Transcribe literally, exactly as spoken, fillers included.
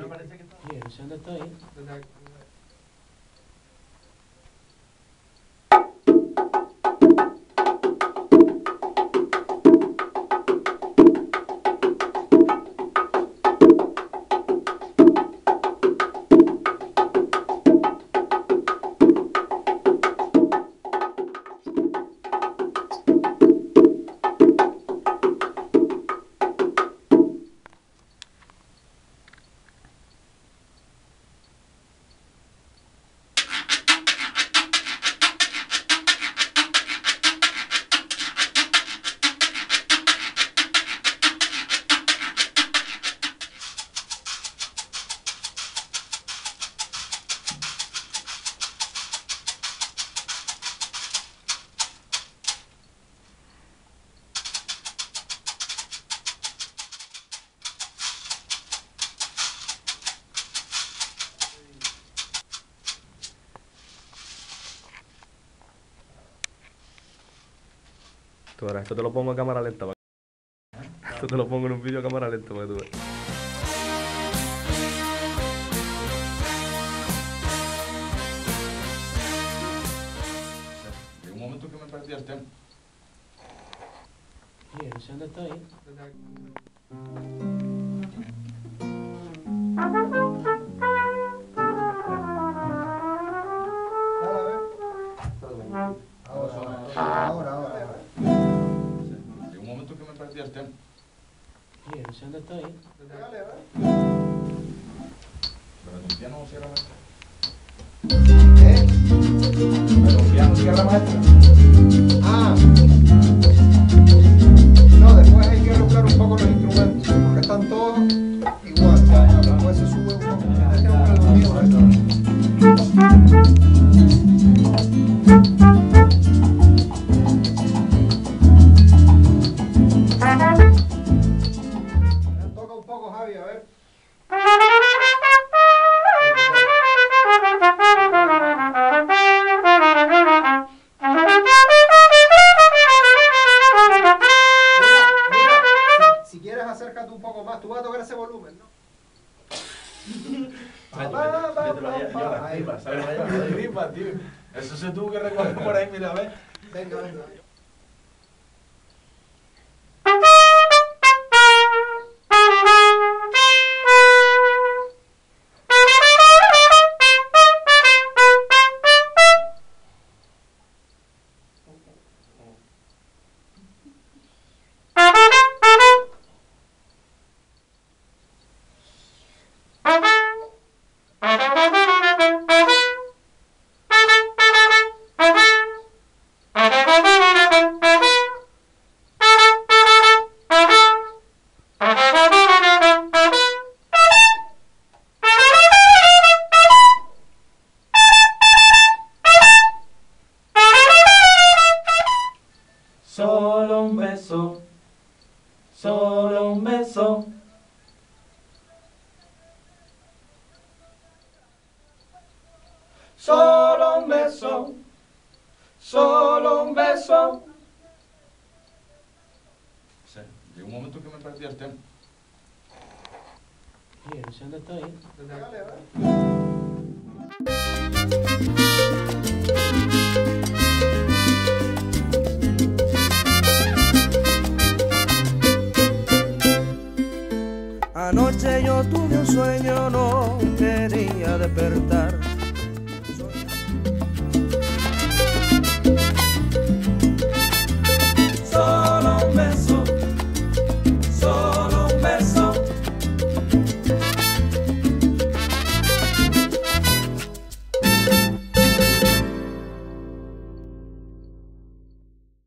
parece que está. Sí, no sé dónde estoy. Tú verás, esto te lo pongo a cámara lenta. ¿Vale? Esto te lo pongo en un vídeo a cámara lenta para que tú veas. Llegó un momento que me perdí el tema. Sí, no sé dónde estoy. Ahora, ahora, ahora. Llegó un momento que me perdí el tema. Sí, no sé dónde estoy. Pero el piano cierra maestra. ¿Eh? Pero el piano cierra maestra. Ah. No, después hay que arreglar un poco los instrumentos, porque están todos igual. Después se sube un poco. Este hombre dormido, toca un poco, Javi, a ver. Si quieres, acércate un poco más. Tú vas a tocar ese volumen, ¿no? Ahí va. Eso se tuvo que recoger por ahí, mira, a ver. Venga, venga. Solo un beso, solo un beso. Solo un beso, solo un beso. Sí, llegó un momento que me perdí el tema. Sí, no sé dónde estoy. Anoche yo tuve un sueño, no quería despertar.